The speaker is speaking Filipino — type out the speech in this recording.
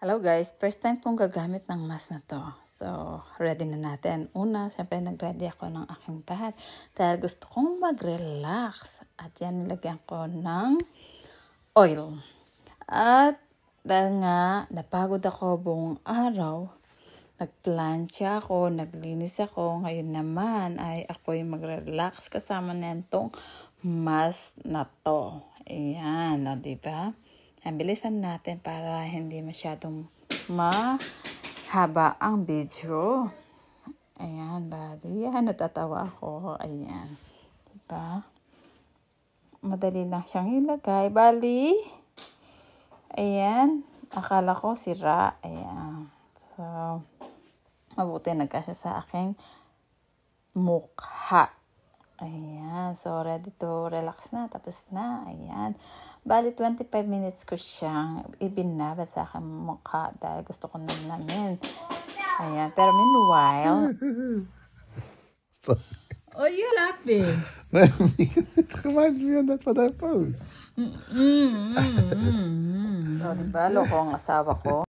Hello guys, first time kong gagamit ng mask na to. So, ready na natin. Una, siyempre nag-ready ako ng aking bath dahil gusto kong mag-relax. At yan, nilagyan ko ng oil. At dahil nga, napagod ako buong araw, nagplancha ako, naglinis ako. Ngayon naman ay ako'y mag-relax kasama na itong mask na to. Ayan, no, diba? Ang bilisan natin para hindi masyadong mahaba ang video. Ayan, bali. Yan, natatawa ako. Ayan. Diba? Madali lang siyang ilagay. Bali. Ayan. Akala ko sira. Ayan. So, mabuti nagkasya sa aking mukha. Ayan. So, ready to relax na. Tapos na. Ayan. Bali, 25 minutes ko siyang ibinabad sa aking mukha dahil gusto ko namin. Ayan. Pero meanwhile... Oh, you're laughing. It reminds me of that for that pose. So, diba? Loko ang asawa ko.